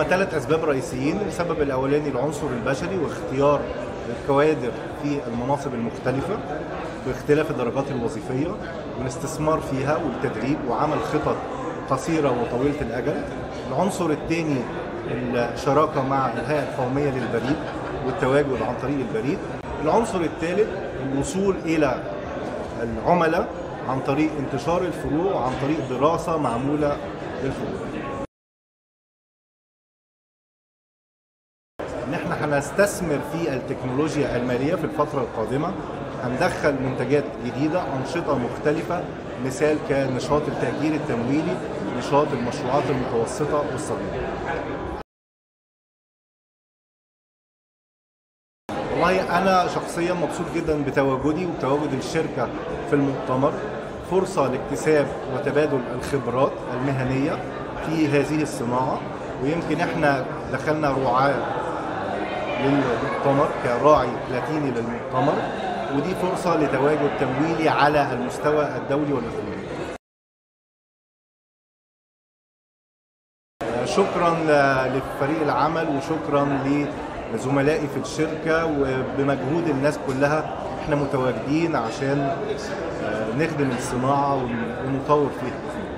ثلاث أسباب رئيسيين. السبب الأولاني العنصر البشري واختيار الكوادر في المناصب المختلفة باختلاف الدرجات الوظيفية والاستثمار فيها والتدريب وعمل خطط قصيرة وطويلة الأجل. العنصر الثاني الشراكة مع الهيئة القومية للبريد والتواجد عن طريق البريد. العنصر الثالث الوصول إلى العملاء عن طريق انتشار الفروع وعن طريق دراسة معمولة للفروع. ان احنا هنستثمر في التكنولوجيا المالية في الفترة القادمة، هندخل منتجات جديدة، أنشطة مختلفة، مثال كنشاط التأجير التمويلي، نشاط المشروعات المتوسطة والصغيرة. والله أنا شخصيا مبسوط جدا بتواجدي وتواجد الشركة في المؤتمر، فرصة لاكتساب وتبادل الخبرات المهنية في هذه الصناعة. ويمكن احنا دخلنا رعاة للمؤتمر كراعي بلاتيني للمؤتمر، ودي فرصة لتواجد تمويلي على المستوى الدولي والإقليمي. شكرا لفريق العمل وشكرا لزملائي في الشركة، وبمجهود الناس كلها احنا متواجدين عشان نخدم الصناعة ونطور فيها.